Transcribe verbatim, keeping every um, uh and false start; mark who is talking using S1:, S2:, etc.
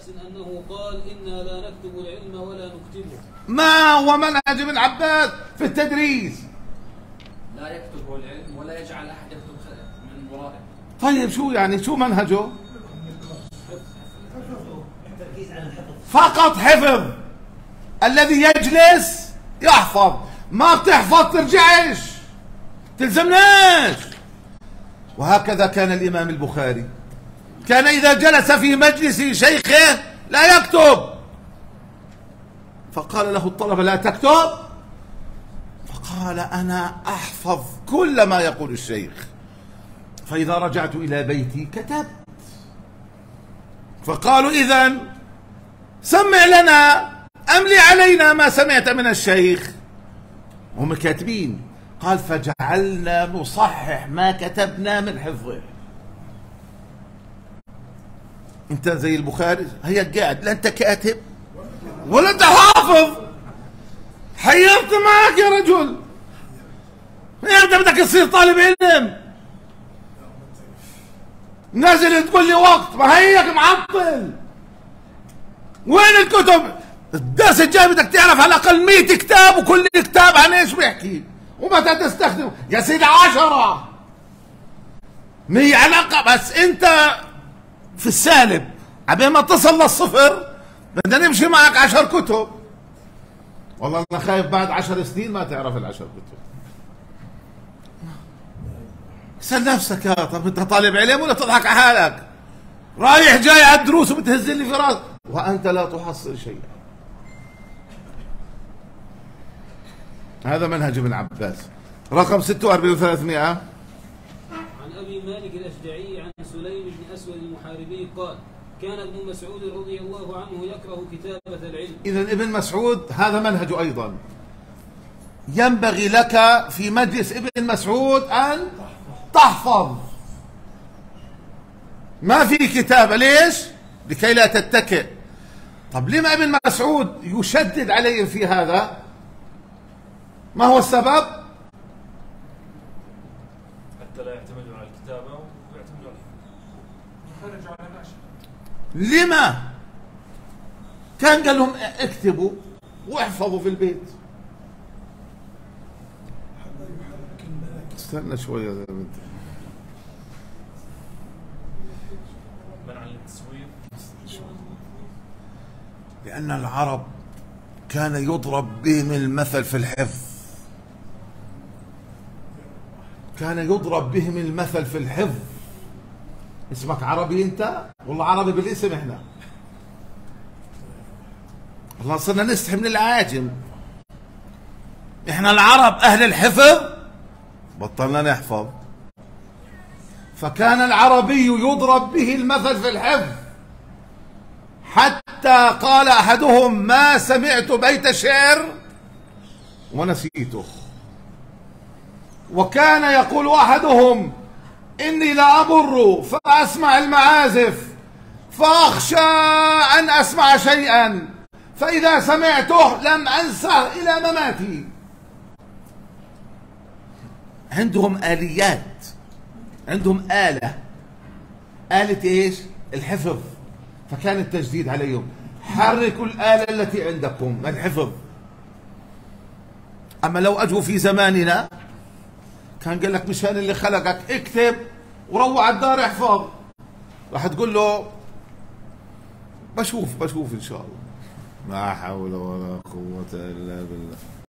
S1: عباس أنه قال إنا لا نكتب العلم ولا نكتبه.
S2: ما هو منهج ابن عباس في التدريس؟
S3: لا يكتب العلم ولا يجعل أحد يكتب من ورائه.
S2: طيب شو يعني شو منهجه؟ فقط حفظ. الذي يجلس يحفظ، ما بتحفظ ترجعش، تلزمناش. وهكذا كان الإمام البخاري، كان إذا جلس في مجلس شيخه لا يكتب، فقال له الطلبة لا تكتب، فقال أنا أحفظ كل ما يقول الشيخ، فإذا رجعت إلى بيتي كتبت. فقالوا إذن سمع لنا، أملي علينا ما سمعت من الشيخ. هم كاتبين. قال فجعلنا نصحح ما كتبنا من حفظه. انت زي البخاري هيك قاعد، لا انت كاتب ولا انت حافظ، حيرت معك يا رجل. انت بدك تصير طالب علم، نازل تقول لي وقت، ما هيك معطل. وين الكتب؟ الدرس الجاي بدك تعرف على الاقل مئة كتاب، وكل كتاب عن ايش بيحكي ومتى تستخدمه. يا سيدي عشرة مية علاقة، بس انت في السالب، عبين ما تصل للصفر بدنا نمشي معك عشر كتب. والله انا خايف بعد عشر سنين ما تعرف العشر كتب. سأل نفسك يا طب انت طالب علم ولا تضحك على حالك؟ رايح جاي على الدروس وبتهز لي في راسك وانت لا تحصل شيئا. هذا منهج ابن عباس. رقم ستة وأربعين وثلاثمائة.
S1: عن أبي مالك الأشجعي عن سليم بن أسود المحاربي قال كان ابن مسعود رضي الله عنه يكره كتابة العلم. إذا
S2: ابن مسعود هذا منهجه أيضا. ينبغي لك في مجلس ابن مسعود أن تحفظ. ما في كتابة، ليش؟ لكي لا تتكئ. طب لما ابن مسعود يشدد عليهم في هذا؟ ما هو السبب؟
S4: حتى لا يعتمدوا على الكتابة ويعتمدوا على يخرجوا على النشر.
S2: لما؟ كان قال لهم اكتبوا واحفظوا في البيت. استنى شوية يا بنت.
S4: منع التسويف.
S2: لأن العرب كان يضرب بهم المثل في الحفظ. كان يضرب بهم المثل في الحفظ. اسمك عربي انت؟ والله عربي بالاسم احنا. والله صرنا نستحي من العاجم. احنا العرب اهل الحفظ بطلنا نحفظ. فكان العربي يضرب به المثل في الحفظ، حتى قال احدهم ما سمعت بيت شعر ونسيته. وكان يقول احدهم اني لامر فاسمع المعازف فاخشى ان اسمع شيئا فاذا سمعته لم انسه الى مماتي. عندهم اليات، عندهم آلة، آلة ايش؟ الحفظ. فكان التجديد عليهم حركوا الآلة التي عندكم الحفظ. أما لو أجوا في زماننا كان قال لك مشان اللي خلقك اكتب وروح على الدار احفظ، راح تقول له بشوف بشوف إن شاء الله. لا حول ولا قوة إلا بالله.